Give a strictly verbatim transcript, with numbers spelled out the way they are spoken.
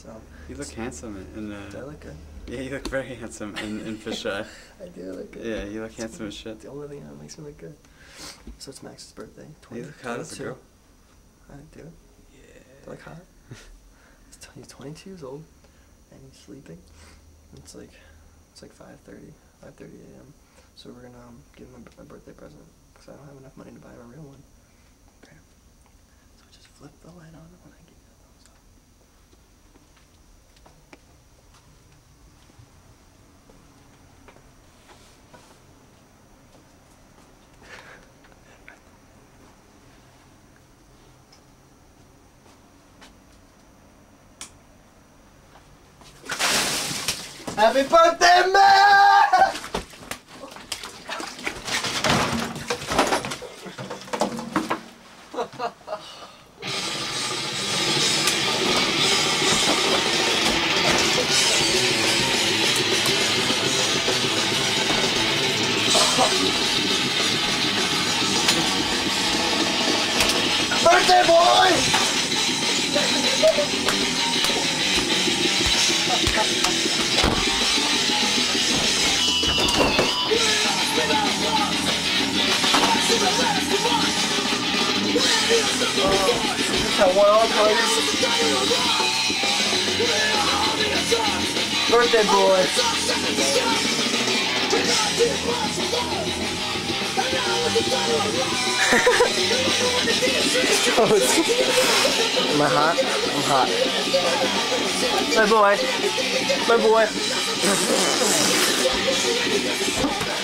So you look handsome in the. do I look good? Yeah, you look very handsome in in fisheye. I do look good. Yeah, you look it's handsome as shit. The only thing that makes me look good. So it's Max's birthday. twenty, you look hot as a girl. I do. Yeah. Do I look hot? He's twenty-two years old, and he's sleeping. It's like it's like five thirty, five thirty a m So we're gonna um, give him a, a birthday present because I don't have enough money to buy him a real one. Okay. So just flip the light on when I give you a thumbs up. Happy birthday, man! Birthday boy! How one all parties. Birthday boy. Am I hot? I'm hot. My boy. My boy.